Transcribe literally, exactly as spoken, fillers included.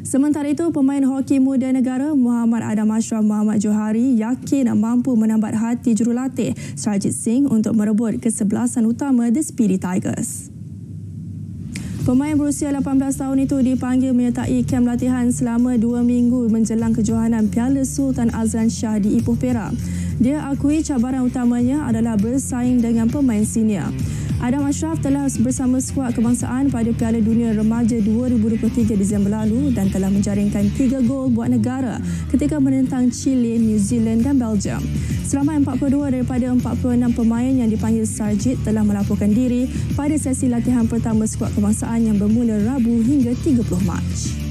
Sementara itu, pemain hoki muda negara Muhammad Adam Ashraf Muhammad Johari yakin mampu menambat hati jurulatih Sarjit Singh untuk merebut kesebelasan utama The Speedy Tigers. Pemain berusia lapan belas tahun itu dipanggil menyertai kem latihan selama dua minggu menjelang kejohanan Piala Sultan Azlan Shah di Ipoh Perak. Dia akui cabaran utamanya adalah bersaing dengan pemain senior. Adam Ashraf telah bersama skuad kebangsaan pada Piala Dunia Remaja dua ribu dua puluh tiga Disember lalu dan telah menjaringkan tiga gol buat negara ketika menentang Chile, New Zealand dan Belgium. Selama empat puluh dua daripada empat puluh enam pemain yang dipanggil Sarjit telah melaporkan diri pada sesi latihan pertama skuad kebangsaan yang bermula Rabu hingga tiga puluh Mac.